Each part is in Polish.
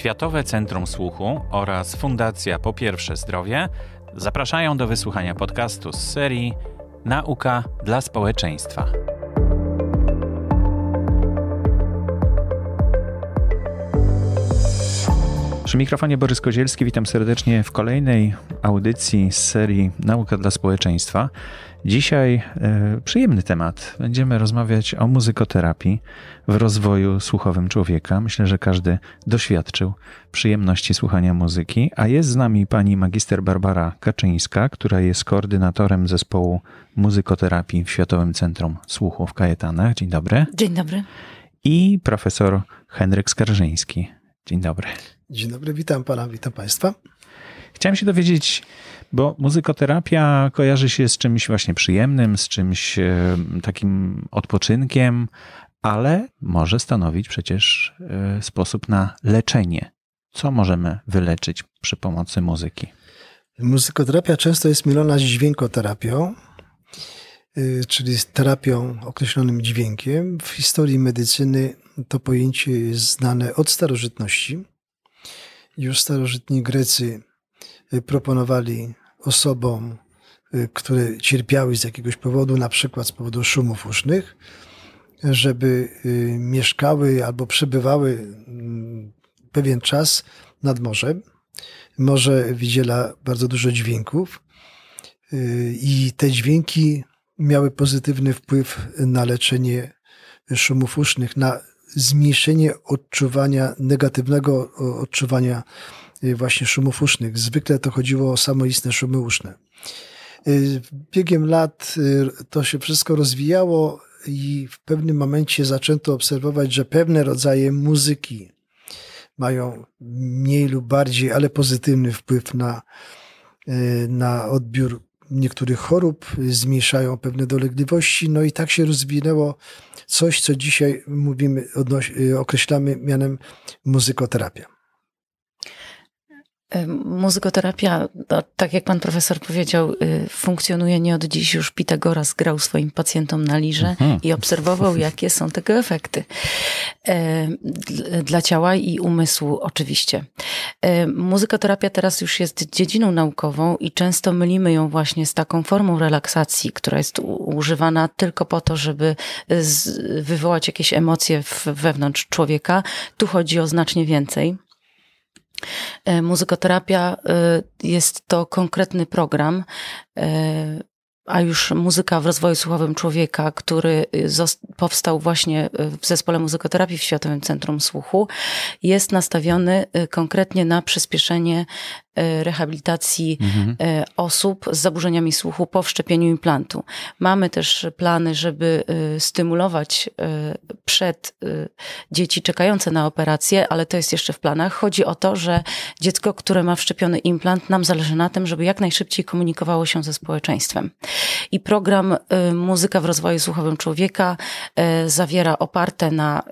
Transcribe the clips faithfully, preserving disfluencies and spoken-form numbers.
Światowe Centrum Słuchu oraz Fundacja Po Pierwsze Zdrowie zapraszają do wysłuchania podcastu z serii Nauka dla społeczeństwa. Przy mikrofonie Borys Kozielski, witam serdecznie w kolejnej audycji z serii Nauka dla społeczeństwa. Dzisiaj e, przyjemny temat. Będziemy rozmawiać o muzykoterapii w rozwoju słuchowym człowieka. Myślę, że każdy doświadczył przyjemności słuchania muzyki, a jest z nami pani magister Barbara Kaczyńska, która jest koordynatorem zespołu muzykoterapii w Światowym Centrum Słuchu w Kajetanach. Dzień dobry. Dzień dobry. I profesor Henryk Skarżyński. Dzień dobry. Dzień dobry, witam pana, witam państwa. Chciałem się dowiedzieć, bo muzykoterapia kojarzy się z czymś właśnie przyjemnym, z czymś e, takim odpoczynkiem, ale może stanowić przecież e, sposób na leczenie. Co możemy wyleczyć przy pomocy muzyki? Muzykoterapia często jest mylona z dźwiękoterapią, y, czyli z terapią określonym dźwiękiem. W historii medycyny to pojęcie jest znane od starożytności. Już starożytni Grecy proponowali osobom, które cierpiały z jakiegoś powodu, na przykład z powodu szumów usznych, żeby mieszkały albo przebywały pewien czas nad morzem. Morze wydziela bardzo dużo dźwięków i te dźwięki miały pozytywny wpływ na leczenie szumów usznych, na zmniejszenie odczuwania, negatywnego odczuwania właśnie szumów usznych. Zwykle to chodziło o samoistne szumy uszne. Biegiem lat to się wszystko rozwijało i w pewnym momencie zaczęto obserwować, że pewne rodzaje muzyki mają mniej lub bardziej, ale pozytywny wpływ na, na odbiór niektórych chorób, zmniejszają pewne dolegliwości. No i tak się rozwinęło coś, co dzisiaj mówimy, odnoś- określamy mianem muzykoterapia. Muzykoterapia, no, tak jak pan profesor powiedział, funkcjonuje nie od dziś. Już Pitagoras grał swoim pacjentom na lirze mhm. i obserwował, jakie są tego efekty dla ciała i umysłu oczywiście. Muzykoterapia teraz już jest dziedziną naukową i często mylimy ją właśnie z taką formą relaksacji, która jest używana tylko po to, żeby wywołać jakieś emocje wewnątrz człowieka. Tu chodzi o znacznie więcej. Muzykoterapia jest to konkretny program, a już muzyka w rozwoju słuchowym człowieka, który powstał właśnie w Zespole Muzykoterapii w Światowym Centrum Słuchu, jest nastawiony konkretnie na przyspieszenie rehabilitacji mhm. osób z zaburzeniami słuchu po wszczepieniu implantu. Mamy też plany, żeby stymulować przed dzieci czekające na operację, ale to jest jeszcze w planach. Chodzi o to, że dziecko, które ma wszczepiony implant, nam zależy na tym, żeby jak najszybciej komunikowało się ze społeczeństwem. I program Muzyka w rozwoju słuchowym człowieka zawiera oparte na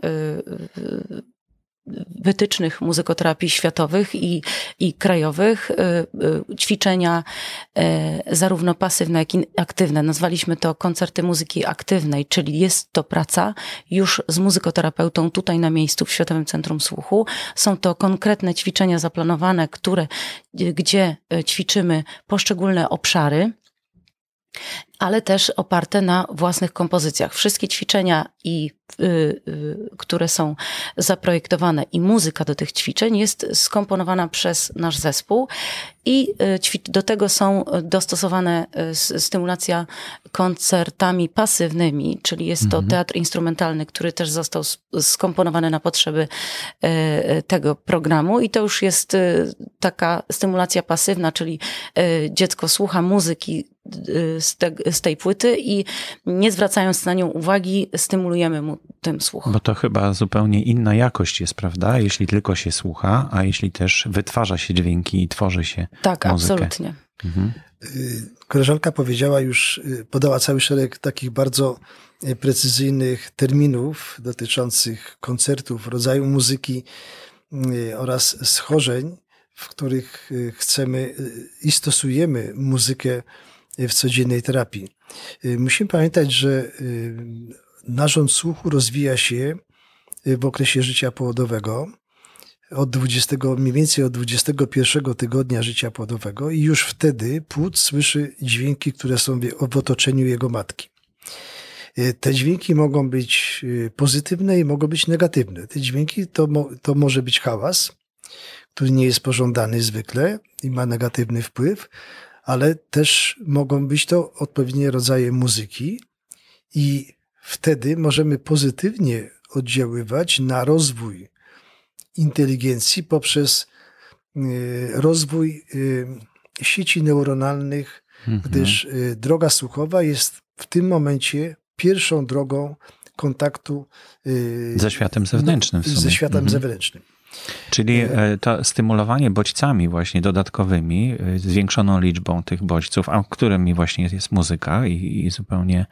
wytycznych muzykoterapii światowych i, i krajowych ćwiczenia zarówno pasywne, jak i aktywne. Nazwaliśmy to koncerty muzyki aktywnej, czyli jest to praca już z muzykoterapeutą tutaj na miejscu w Światowym Centrum Słuchu. Są to konkretne ćwiczenia zaplanowane, które, gdzie ćwiczymy poszczególne obszary, ale też oparte na własnych kompozycjach. Wszystkie ćwiczenia, i, y, y, które są zaprojektowane i muzyka do tych ćwiczeń jest skomponowana przez nasz zespół i y, do tego są dostosowane y, stymulacja koncertami pasywnymi, czyli jest to mhm. teatr instrumentalny, który też został skomponowany na potrzeby y, tego programu i to już jest y, taka stymulacja pasywna, czyli y, dziecko słucha muzyki z, te, z tej płyty i nie zwracając na nią uwagi, stymulujemy mu tym słuch. Bo to chyba zupełnie inna jakość jest, prawda? Jeśli tylko się słucha, a jeśli też wytwarza się dźwięki i tworzy się tak, muzykę. Absolutnie. Mhm. Koleżanka powiedziała już, podała cały szereg takich bardzo precyzyjnych terminów dotyczących koncertów, rodzaju muzyki oraz schorzeń, w których chcemy i stosujemy muzykę w codziennej terapii. Musimy pamiętać, że narząd słuchu rozwija się w okresie życia płodowego. od dwudziestego, mniej więcej od dwudziestego pierwszego tygodnia życia płodowego i już wtedy płód słyszy dźwięki, które są w otoczeniu jego matki. Te dźwięki mogą być pozytywne i mogą być negatywne. Te dźwięki to, to może być hałas, który nie jest pożądany zwykle i ma negatywny wpływ, ale też mogą być to odpowiednie rodzaje muzyki i wtedy możemy pozytywnie oddziaływać na rozwój inteligencji poprzez rozwój sieci neuronalnych, mhm. gdyż droga słuchowa jest w tym momencie pierwszą drogą kontaktu ze światem zewnętrznym. W sumie. Ze światem mhm. zewnętrznym. Czyli to stymulowanie bodźcami właśnie dodatkowymi, zwiększoną liczbą tych bodźców, a którymi właśnie jest muzyka i, i zupełnie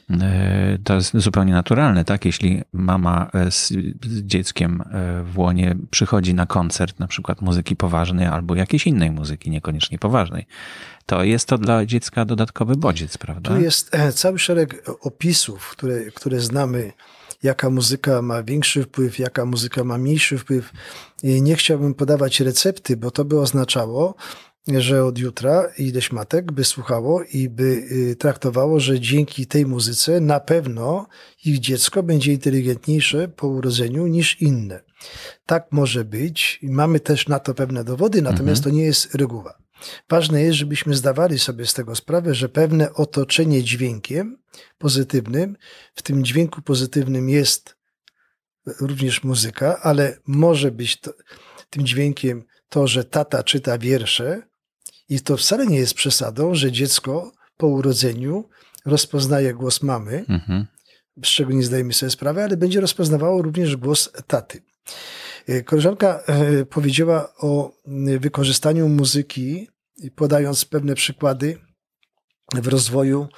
to jest zupełnie naturalne, tak? Jeśli mama z, z dzieckiem w łonie przychodzi na koncert na przykład muzyki poważnej albo jakiejś innej muzyki, niekoniecznie poważnej, to jest to dla dziecka dodatkowy bodziec, prawda? Tu jest cały szereg opisów, które, które znamy, jaka muzyka ma większy wpływ, jaka muzyka ma mniejszy wpływ. I nie chciałbym podawać recepty, bo to by oznaczało, że od jutra ileś matek by słuchało i by traktowało, że dzięki tej muzyce na pewno ich dziecko będzie inteligentniejsze po urodzeniu niż inne. Tak może być i mamy też na to pewne dowody, natomiast mhm. to nie jest reguła. Ważne jest, żebyśmy zdawali sobie z tego sprawę, że pewne otoczenie dźwiękiem pozytywnym, w tym dźwięku pozytywnym jest również muzyka, ale może być to, tym dźwiękiem to, że tata czyta wiersze i to wcale nie jest przesadą, że dziecko po urodzeniu rozpoznaje głos mamy, mhm. z czego nie zdajemy sobie sprawy, ale będzie rozpoznawało również głos taty. Koleżanka powiedziała o wykorzystaniu muzyki, podając pewne przykłady w rozwoju,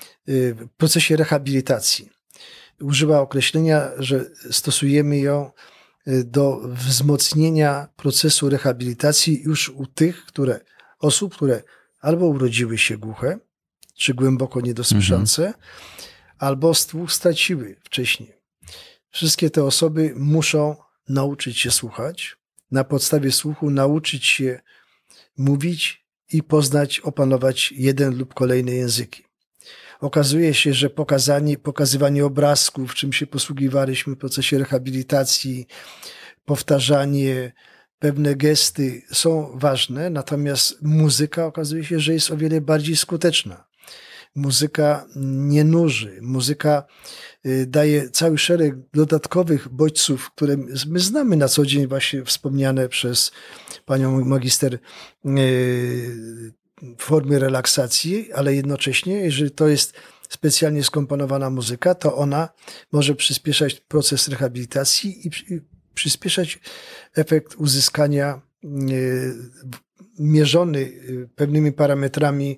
w procesie rehabilitacji. Użyła określenia, że stosujemy ją do wzmocnienia procesu rehabilitacji już u tych, które, osób, które albo urodziły się głuche, czy głęboko niedosłyszące, mhm. albo słuch straciły wcześniej. Wszystkie te osoby muszą nauczyć się słuchać, na podstawie słuchu nauczyć się mówić i poznać, opanować jeden lub kolejne języki. Okazuje się, że pokazanie, pokazywanie obrazków, czym się posługiwaliśmy w procesie rehabilitacji, powtarzanie, pewne gesty są ważne, natomiast muzyka okazuje się, że jest o wiele bardziej skuteczna. Muzyka nie nuży, muzyka daje cały szereg dodatkowych bodźców, które my znamy na co dzień, właśnie wspomniane przez panią magister formy relaksacji, ale jednocześnie, jeżeli to jest specjalnie skomponowana muzyka, to ona może przyspieszać proces rehabilitacji i przyspieszać efekt uzyskania mierzony pewnymi parametrami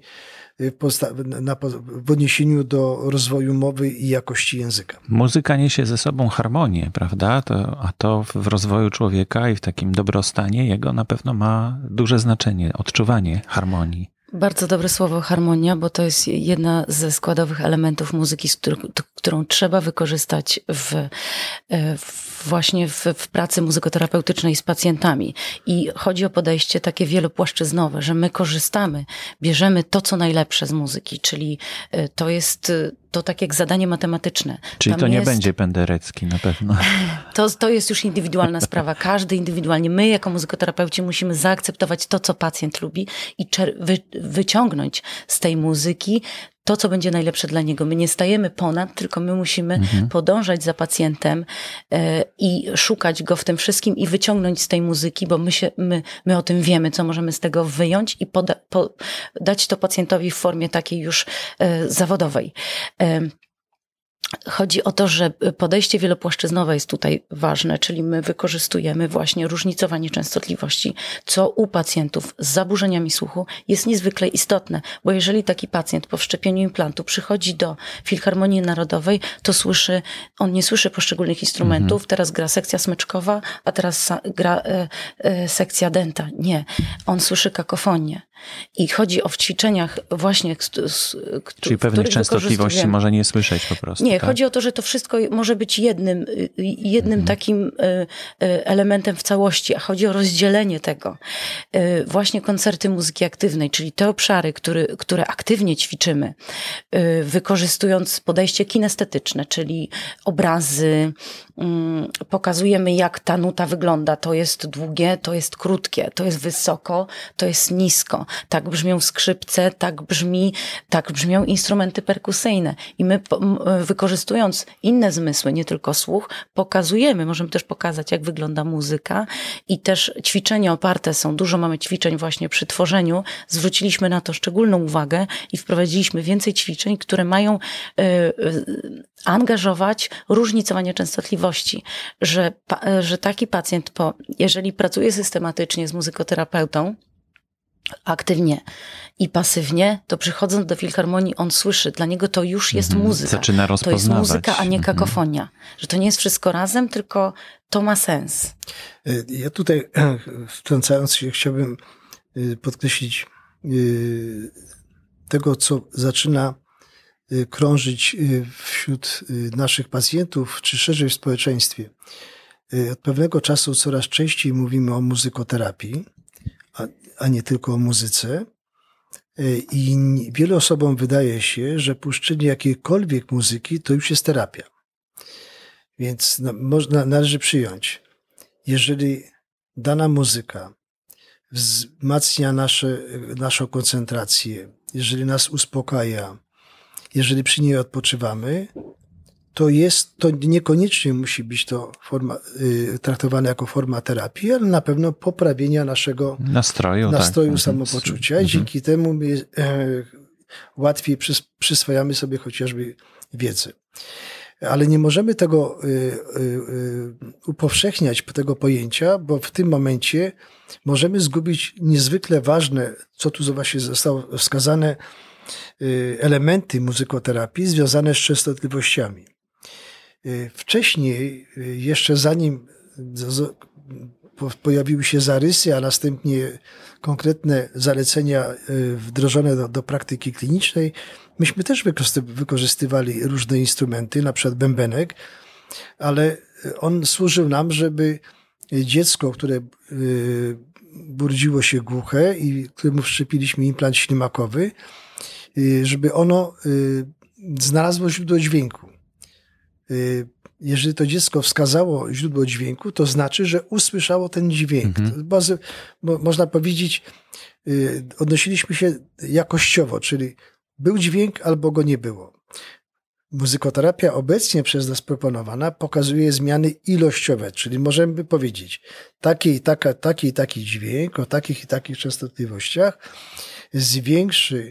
w odniesieniu do rozwoju mowy i jakości języka. Muzyka niesie ze sobą harmonię, prawda? To, a to w rozwoju człowieka i w takim dobrostanie jego na pewno ma duże znaczenie, odczuwanie harmonii. Bardzo dobre słowo harmonia, bo to jest jedna ze składowych elementów muzyki, którą trzeba wykorzystać w, w właśnie w, w pracy muzykoterapeutycznej z pacjentami. I chodzi o podejście takie wielopłaszczyznowe, że my korzystamy, bierzemy to, co najlepsze z muzyki, czyli to jest to tak jak zadanie matematyczne. Czyli Tam to nie jest... będzie Penderecki na pewno. To, to jest już indywidualna sprawa. Każdy indywidualnie. My jako muzykoterapeuci musimy zaakceptować to, co pacjent lubi i czer- wy- wyciągnąć z tej muzyki to, co będzie najlepsze dla niego. My nie stajemy ponad, tylko my musimy mhm. podążać za pacjentem e, i szukać go w tym wszystkim i wyciągnąć z tej muzyki, bo my, się, my, my o tym wiemy, co możemy z tego wyjąć i poda, po, dać to pacjentowi w formie takiej już e, zawodowej. E, Chodzi o to, że podejście wielopłaszczyznowe jest tutaj ważne, czyli my wykorzystujemy właśnie różnicowanie częstotliwości, co u pacjentów z zaburzeniami słuchu jest niezwykle istotne, bo jeżeli taki pacjent po wszczepieniu implantu przychodzi do Filharmonii Narodowej, to słyszy, on nie słyszy poszczególnych instrumentów, mhm. teraz gra sekcja smyczkowa, a teraz gra e, e, sekcja denta. Nie, on słyszy kakofonię. I chodzi o w ćwiczeniach właśnie... Czyli pewnych częstotliwości może nie słyszeć po prostu. Nie, tak? chodzi o to, że to wszystko może być jednym, jednym mhm. takim elementem w całości, a chodzi o rozdzielenie tego. Właśnie koncerty muzyki aktywnej, czyli te obszary, które, które aktywnie ćwiczymy, wykorzystując podejście kinestetyczne, czyli obrazy, pokazujemy, jak ta nuta wygląda. To jest długie, to jest krótkie, to jest wysoko, to jest nisko. Tak brzmią skrzypce, tak brzmi, tak brzmią instrumenty perkusyjne. I my wykorzystując inne zmysły, nie tylko słuch, pokazujemy, możemy też pokazać, jak wygląda muzyka i też ćwiczenia oparte są, dużo mamy ćwiczeń właśnie przy tworzeniu. Zwróciliśmy na to szczególną uwagę i wprowadziliśmy więcej ćwiczeń, które mają y, y, angażować różnicowanie częstotliwości, że, że taki pacjent, po, jeżeli pracuje systematycznie z muzykoterapeutą, aktywnie i pasywnie, to przychodząc do filharmonii on słyszy, dla niego to już jest mhm. muzyka. Zaczyna rozpoznawać. To jest muzyka, a nie kakofonia. Mhm. Że to nie jest wszystko razem, tylko to ma sens. Ja tutaj wtrącając się chciałbym podkreślić tego, co zaczyna krążyć wśród naszych pacjentów, czy szerzej w społeczeństwie. Od pewnego czasu coraz częściej mówimy o muzykoterapii, a, a nie tylko o muzyce. I wielu osobom wydaje się, że puszczenie jakiejkolwiek muzyki to już jest terapia. Więc no, można, należy przyjąć, jeżeli dana muzyka wzmacnia nasze, naszą koncentrację, jeżeli nas uspokaja, jeżeli przy niej odpoczywamy, to jest, to niekoniecznie musi być to forma, y, traktowane jako forma terapii, ale na pewno poprawienia naszego nastroju, nastroju tak. samopoczucia. Mhm. I dzięki temu my, y, łatwiej przys, przyswajamy sobie chociażby wiedzę. Ale nie możemy tego y, y, y, upowszechniać, tego pojęcia, bo w tym momencie możemy zgubić niezwykle ważne, co tu właśnie zostało wskazane, y, elementy muzykoterapii związane z częstotliwościami. Y, wcześniej, y, jeszcze zanim z, z, po, pojawiły się zarysy, a następnie konkretne zalecenia y, wdrożone do, do praktyki klinicznej, myśmy też wykorzystywali różne instrumenty, na przykład bębenek, ale on służył nam, żeby dziecko, które budziło się głuche i któremu wszczepiliśmy implant ślimakowy, żeby ono znalazło źródło dźwięku. Jeżeli to dziecko wskazało źródło dźwięku, to znaczy, że usłyszało ten dźwięk. Mhm. Bardzo, można powiedzieć, odnosiliśmy się jakościowo, czyli był dźwięk albo go nie było. Muzykoterapia obecnie przez nas proponowana pokazuje zmiany ilościowe, czyli możemy powiedzieć taki i taka, taki i taki dźwięk o takich i takich częstotliwościach zwiększy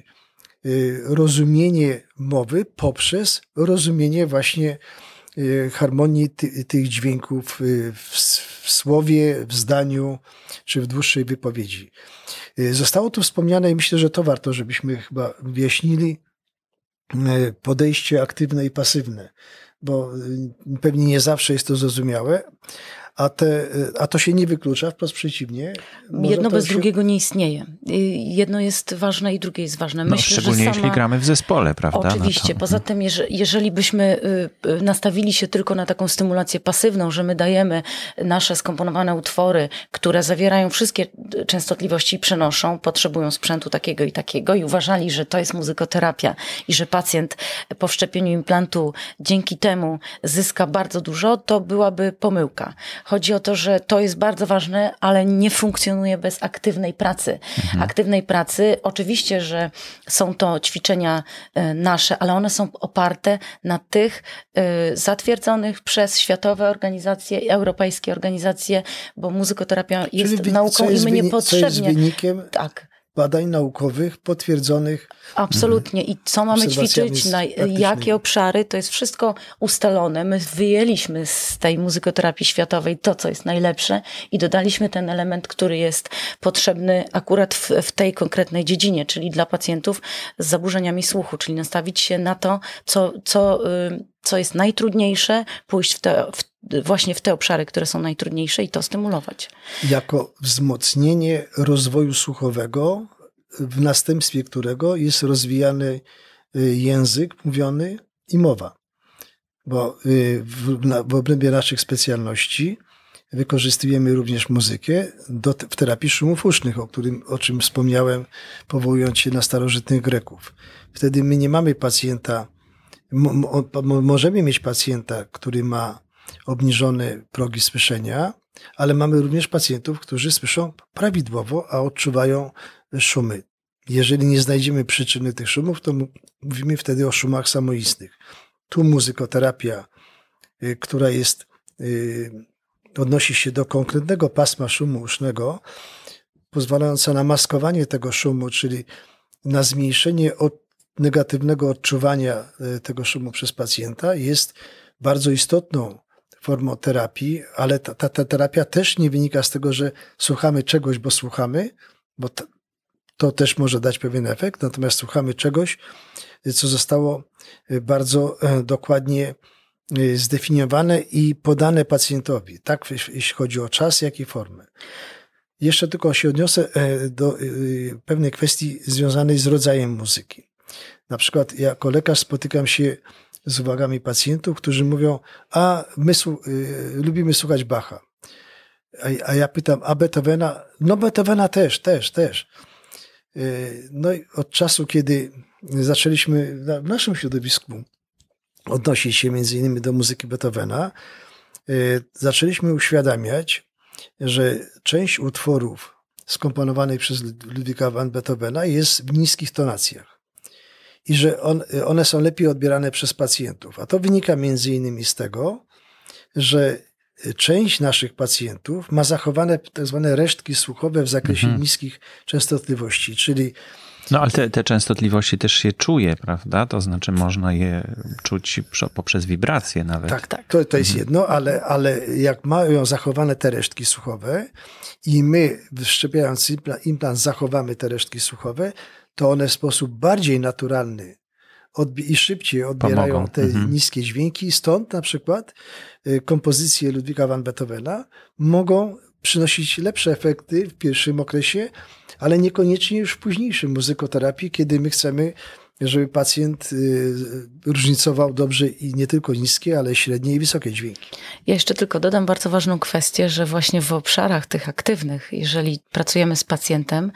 rozumienie mowy poprzez rozumienie właśnie harmonii ty, tych dźwięków w, w słowie, w zdaniu czy w dłuższej wypowiedzi. Zostało tu wspomniane i myślę, że to warto, żebyśmy chyba wyjaśnili podejście aktywne i pasywne, bo pewnie nie zawsze jest to zrozumiałe, a, te, a to się nie wyklucza, wprost przeciwnie. Jedno bez się... drugiego nie istnieje. Jedno jest ważne i drugie jest ważne. No, Myślę, szczególnie że sama... jeśli gramy w zespole, prawda? Oczywiście. No Poza tym, jeżeli byśmy nastawili się tylko na taką stymulację pasywną, że my dajemy nasze skomponowane utwory, które zawierają wszystkie częstotliwości i przenoszą, potrzebują sprzętu takiego i takiego i uważali, że to jest muzykoterapia i że pacjent po wszczepieniu implantu dzięki temu zyska bardzo dużo, to byłaby pomyłka. Chodzi o to, że to jest bardzo ważne, ale nie funkcjonuje bez aktywnej pracy. Mhm. Aktywnej pracy, oczywiście, że są to ćwiczenia nasze, ale one są oparte na tych zatwierdzonych przez światowe organizacje, europejskie organizacje, bo muzykoterapia jest Czyli nauką jest i my niepotrzebnie... Co jest wynikiem... Tak. badań naukowych potwierdzonych. Absolutnie. I co mamy ćwiczyć, na jakie obszary, to jest wszystko ustalone. My wyjęliśmy z tej muzykoterapii światowej to, co jest najlepsze i dodaliśmy ten element, który jest potrzebny akurat w, w tej konkretnej dziedzinie, czyli dla pacjentów z zaburzeniami słuchu, czyli nastawić się na to, co, co, co jest najtrudniejsze, pójść w te, w, właśnie w te obszary, które są najtrudniejsze i to stymulować. Jako wzmocnienie rozwoju słuchowego w następstwie którego jest rozwijany język mówiony i mowa. Bo w, w obrębie naszych specjalności wykorzystujemy również muzykę do, w terapii szumów usznych, o, którym, o czym wspomniałem, powołując się na starożytnych Greków. Wtedy my nie mamy pacjenta, mo, mo, możemy mieć pacjenta, który ma obniżone progi słyszenia, ale mamy również pacjentów, którzy słyszą prawidłowo, a odczuwają szumy. Jeżeli nie znajdziemy przyczyny tych szumów, to mówimy wtedy o szumach samoistnych. Tu muzykoterapia, która jest, odnosi się do konkretnego pasma szumu usznego, pozwalająca na maskowanie tego szumu, czyli na zmniejszenie od negatywnego odczuwania tego szumu przez pacjenta, jest bardzo istotną formą terapii, ale ta, ta, ta terapia też nie wynika z tego, że słuchamy czegoś, bo słuchamy, bo to, to też może dać pewien efekt, natomiast słuchamy czegoś, co zostało bardzo dokładnie zdefiniowane i podane pacjentowi, tak jeśli chodzi o czas, jak i formę. Jeszcze tylko się odniosę do pewnej kwestii związanej z rodzajem muzyki. Na przykład ja jako lekarz spotykam się z uwagami pacjentów, którzy mówią, a my lubimy słuchać Bacha. A, a ja pytam, a Beethovena? No Beethovena też, też, też. No i od czasu, kiedy zaczęliśmy w naszym środowisku odnosić się między innymi do muzyki Beethovena, zaczęliśmy uświadamiać, że część utworów skomponowanych przez Ludwiga van Beethovena jest w niskich tonacjach i że on, one są lepiej odbierane przez pacjentów. A to wynika między innymi z tego, że część naszych pacjentów ma zachowane tak zwane resztki słuchowe w zakresie mhm. niskich częstotliwości, czyli no ale te, te częstotliwości też się czuje, prawda? To znaczy można je czuć poprzez wibracje nawet. Tak, tak. To, to jest mhm. jedno, ale, ale jak mają zachowane te resztki słuchowe i my wszczepiając implant, implant zachowamy te resztki słuchowe, to one w sposób bardziej naturalny i szybciej odbierają Pomogą. te mhm. niskie dźwięki. Stąd na przykład kompozycje Ludwiga van Beethovena mogą przynosić lepsze efekty w pierwszym okresie, ale niekoniecznie już w późniejszym muzykoterapii, kiedy my chcemy, żeby pacjent różnicował dobrze i nie tylko niskie, ale średnie i wysokie dźwięki. Ja jeszcze tylko dodam bardzo ważną kwestię, że właśnie w obszarach tych aktywnych, jeżeli pracujemy z pacjentem,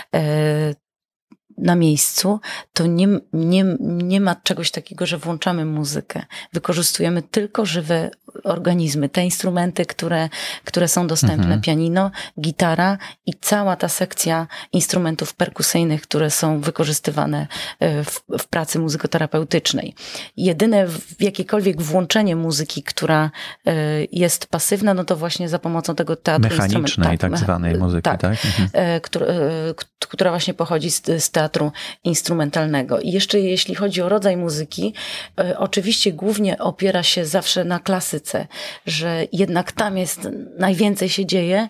na miejscu, to nie, nie, nie ma czegoś takiego, że włączamy muzykę. Wykorzystujemy tylko żywe organizmy, te instrumenty, które, które są dostępne, mhm. pianino, gitara i cała ta sekcja instrumentów perkusyjnych, które są wykorzystywane w, w pracy muzykoterapeutycznej. Jedyne w jakiekolwiek włączenie muzyki, która jest pasywna, no to właśnie za pomocą tego teatru mechanicznej, tak, tak zwanej muzyki, tak? tak? Mhm. Która, która właśnie pochodzi z, z teatru instrumentalnego. I jeszcze jeśli chodzi o rodzaj muzyki, oczywiście głównie opiera się zawsze na klasyce, że jednak tam jest, najwięcej się dzieje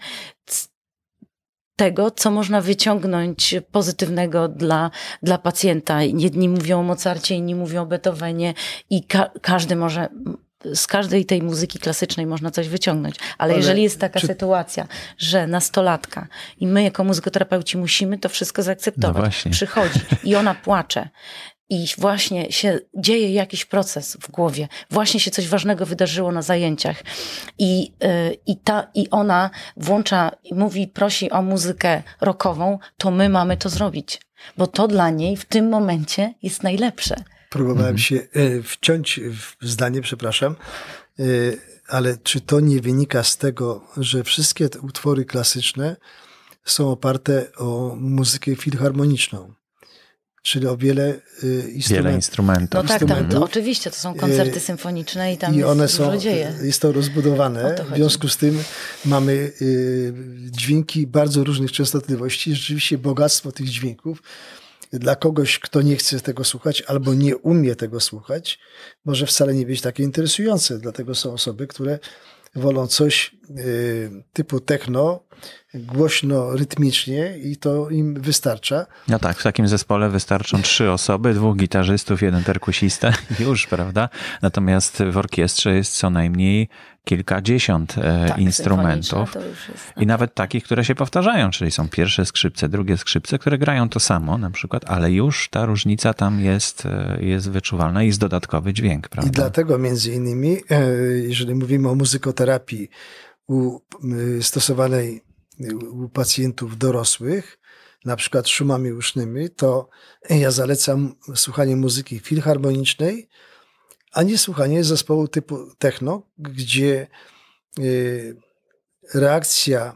tego, co można wyciągnąć pozytywnego dla, dla pacjenta. Jedni mówią o Mozarcie, inni mówią o Beethovenie i ka- każdy może... Z każdej tej muzyki klasycznej można coś wyciągnąć. Ale, Ale jeżeli jest taka czy... sytuacja, że nastolatka i my jako muzykoterapeuci musimy to wszystko zaakceptować, no przychodzi i ona płacze i właśnie się dzieje jakiś proces w głowie, właśnie się coś ważnego wydarzyło na zajęciach i, yy, i, ta, i ona włącza i mówi, prosi o muzykę rockową, to my mamy to zrobić, bo to dla niej w tym momencie jest najlepsze. Próbowałem się wciąć w zdanie, przepraszam, ale czy to nie wynika z tego, że wszystkie te utwory klasyczne są oparte o muzykę filharmoniczną? Czyli o wiele instrumentów. Wiele instrumentów. No tak, tam, to, oczywiście, to są koncerty symfoniczne i tam I one jest są, dużo dzieje. Jest to rozbudowane, to w związku z tym mamy y, dźwięki bardzo różnych częstotliwości, rzeczywiście bogactwo tych dźwięków. Dla kogoś, kto nie chce tego słuchać albo nie umie tego słuchać, może wcale nie być takie interesujące. Dlatego są osoby, które wolą coś y, typu techno, głośno, rytmicznie i to im wystarcza. No tak, w takim zespole wystarczą trzy osoby, dwóch gitarzystów, jeden perkusista, już, prawda? Natomiast w orkiestrze jest co najmniej kilkadziesiąt tak, instrumentów jest, i nawet takich, które się powtarzają, czyli są pierwsze skrzypce, drugie skrzypce, które grają to samo na przykład, ale już ta różnica tam jest, jest wyczuwalna i jest dodatkowy dźwięk, prawda? I dlatego między innymi, jeżeli mówimy o muzykoterapii u, stosowanej u pacjentów dorosłych, na przykład szumami usznymi, to ja zalecam słuchanie muzyki filharmonicznej, a nie słuchanie zespołu typu techno, gdzie reakcja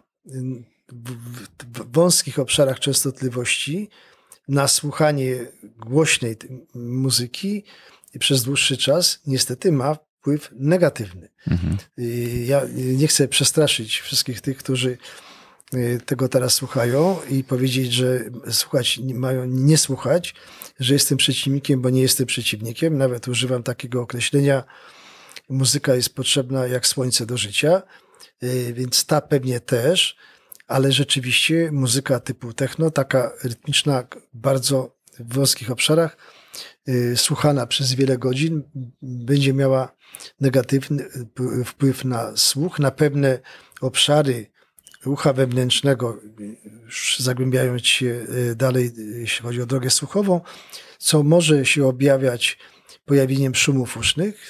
w wąskich obszarach częstotliwości na słuchanie głośnej muzyki przez dłuższy czas niestety ma wpływ negatywny. Mhm. Ja nie chcę przestraszyć wszystkich tych, którzy tego teraz słuchają i powiedzieć, że słuchać, mają nie słuchać, że jestem przeciwnikiem, bo nie jestem przeciwnikiem. Nawet używam takiego określenia: muzyka jest potrzebna jak słońce do życia, więc ta pewnie też, ale rzeczywiście muzyka typu techno, taka rytmiczna, bardzo w wąskich obszarach, słuchana przez wiele godzin, będzie miała negatywny wpływ na słuch, na pewne obszary ucha wewnętrznego, już zagłębiając się dalej, jeśli chodzi o drogę słuchową, co może się objawiać pojawieniem szumów usznych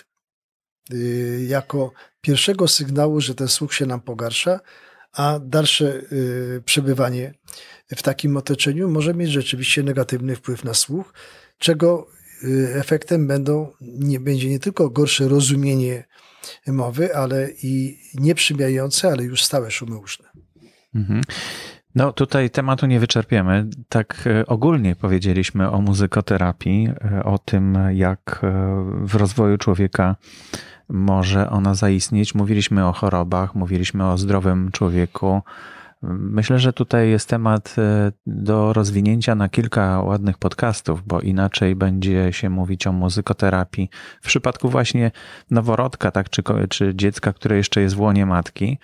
jako pierwszego sygnału, że ten słuch się nam pogarsza, a dalsze przebywanie w takim otoczeniu może mieć rzeczywiście negatywny wpływ na słuch, czego efektem będą, nie, będzie nie tylko gorsze rozumienie mowy, ale i nieprzymiające, ale już stałe szumy uszne. Mhm. No tutaj tematu nie wyczerpiemy. Tak ogólnie powiedzieliśmy o muzykoterapii, o tym, jak w rozwoju człowieka może ona zaistnieć. Mówiliśmy o chorobach, mówiliśmy o zdrowym człowieku. Myślę, że tutaj jest temat do rozwinięcia na kilka ładnych podcastów, bo inaczej będzie się mówić o muzykoterapii w przypadku właśnie noworodka, tak, czy, czy dziecka, które jeszcze jest w łonie matki.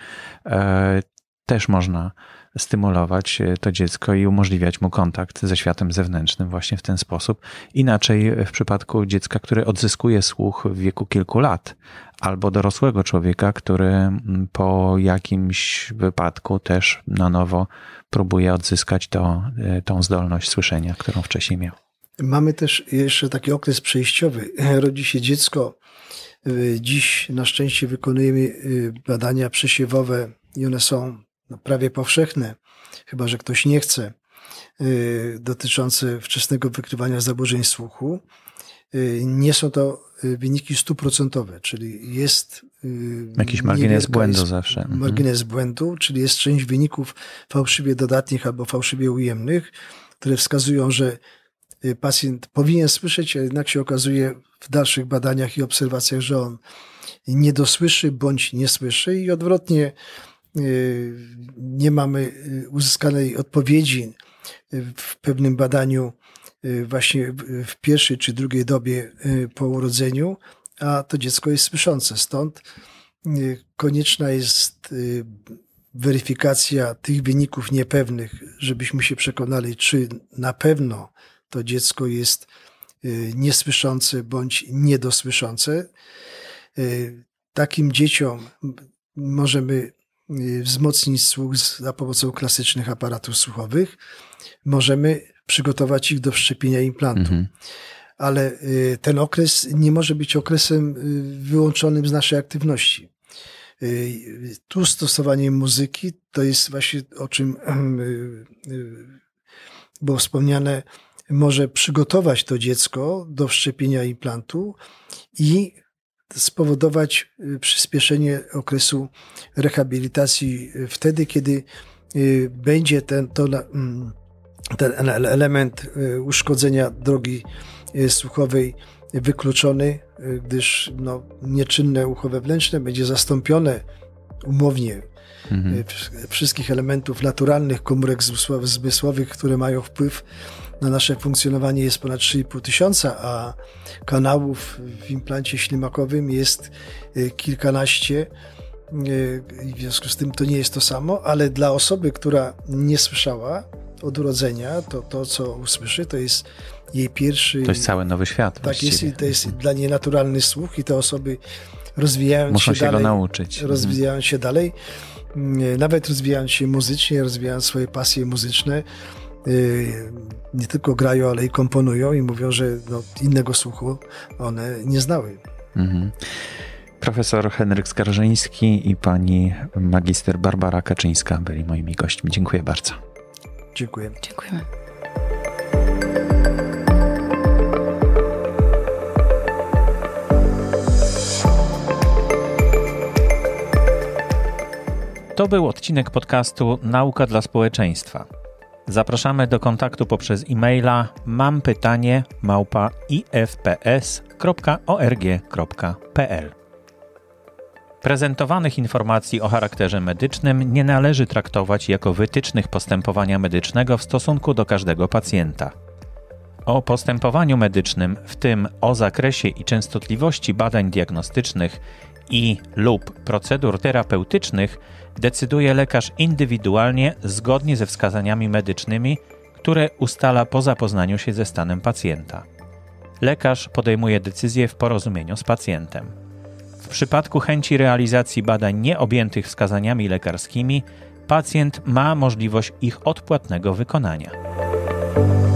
Też można stymulować to dziecko i umożliwiać mu kontakt ze światem zewnętrznym właśnie w ten sposób. Inaczej w przypadku dziecka, które odzyskuje słuch w wieku kilku lat, albo dorosłego człowieka, który po jakimś wypadku też na nowo próbuje odzyskać to, tą zdolność słyszenia, którą wcześniej miał. Mamy też jeszcze taki okres przejściowy. Rodzi się dziecko. Dziś na szczęście wykonujemy badania przesiewowe i one są prawie powszechne, chyba że ktoś nie chce, dotyczące wczesnego wykrywania zaburzeń słuchu. Nie są to wyniki stuprocentowe, czyli jest jakiś margines błędu zawsze. Margines mhm. błędu, czyli jest część wyników fałszywie dodatnich albo fałszywie ujemnych, które wskazują, że pacjent powinien słyszeć, a jednak się okazuje w dalszych badaniach i obserwacjach, że on nie dosłyszy bądź nie słyszy i odwrotnie nie mamy uzyskanej odpowiedzi w pewnym badaniu właśnie w pierwszej czy drugiej dobie po urodzeniu, a to dziecko jest słyszące. Stąd konieczna jest weryfikacja tych wyników niepewnych, żebyśmy się przekonali, czy na pewno to dziecko jest niesłyszące bądź niedosłyszące. Takim dzieciom możemy wzmocnić słuch za pomocą klasycznych aparatów słuchowych. Możemy przygotować ich do wszczepienia implantu. Mhm. Ale ten okres nie może być okresem wyłączonym z naszej aktywności. Tu stosowanie muzyki to jest właśnie o czym było wspomniane, może przygotować to dziecko do wszczepienia implantu i spowodować przyspieszenie okresu rehabilitacji wtedy, kiedy będzie ten, to, ten element uszkodzenia drogi słuchowej wykluczony, gdyż no, nieczynne ucho wewnętrzne będzie zastąpione umownie mhm. wszystkich elementów naturalnych komórek zmysłowych, które mają wpływ na nasze funkcjonowanie, jest ponad trzy i pół tysiąca, a kanałów w implancie ślimakowym jest kilkanaście. W związku z tym to nie jest to samo, ale dla osoby, która nie słyszała od urodzenia, to to, co usłyszy, to jest jej pierwszy... To jest cały nowy świat. Tak jest, i to jest dla niej naturalny słuch i te osoby rozwijając Muszą się, się dalej, go nauczyć. rozwijając się dalej, nawet rozwijając się muzycznie, rozwijając swoje pasje muzyczne, nie tylko grają, ale i komponują i mówią, że no, innego słuchu one nie znały. Mhm. Profesor Henryk Skarżyński i pani magister Barbara Kaczyńska byli moimi gośćmi. Dziękuję bardzo. Dziękuję. Dziękujemy. To był odcinek podcastu Nauka dla społeczeństwa. Zapraszamy do kontaktu poprzez e-maila mam pytanie małpa i f p s kropka org kropka p l. Prezentowanych informacji o charakterze medycznym nie należy traktować jako wytycznych postępowania medycznego w stosunku do każdego pacjenta. O postępowaniu medycznym, w tym o zakresie i częstotliwości badań diagnostycznych i lub procedur terapeutycznych, decyduje lekarz indywidualnie zgodnie ze wskazaniami medycznymi, które ustala po zapoznaniu się ze stanem pacjenta. Lekarz podejmuje decyzję w porozumieniu z pacjentem. W przypadku chęci realizacji badań nieobjętych wskazaniami lekarskimi, pacjent ma możliwość ich odpłatnego wykonania.